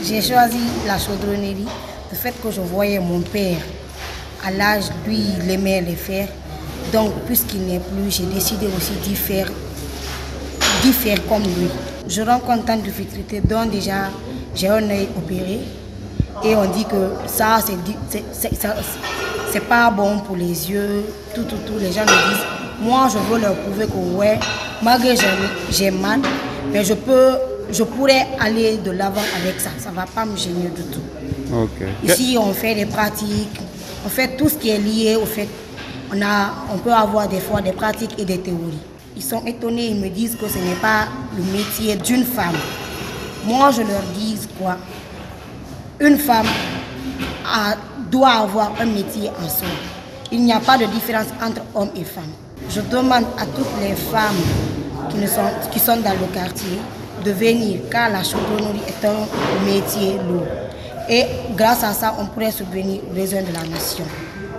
J'ai choisi la chaudronnerie, le fait que je voyais mon père, à l'âge, lui, il aimait les faire. Donc, puisqu'il n'est plus, j'ai décidé aussi d'y faire comme lui. Je rencontre tant de difficultés, dont déjà, j'ai un œil opéré. Et on dit que ça, c'est pas bon pour les yeux, tout. Les gens me disent, moi, je veux leur prouver que, ouais, malgré j'ai mal, mais je pourrais aller de l'avant avec ça. Ça ne va pas me gêner du tout. Okay. Ici, on fait des pratiques, on fait tout ce qui est lié au fait. On peut avoir des fois des pratiques et des théories. Ils sont étonnés, ils me disent que ce n'est pas le métier d'une femme. Moi, je leur dis quoi? Une femme doit avoir un métier en soi. Il n'y a pas de différence entre hommes et femmes. Je demande à toutes les femmes qui sont dans le quartier de venir, car la chaudronnerie est un métier lourd. Et grâce à ça, on pourrait subvenir aux besoins de la nation.